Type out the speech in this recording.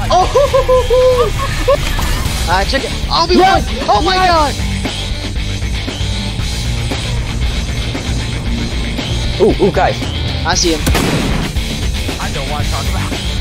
Oh! Check it. Obi-Wan! Yes! Oh my god! Ooh, guys. I see him. I know what I'm talking about.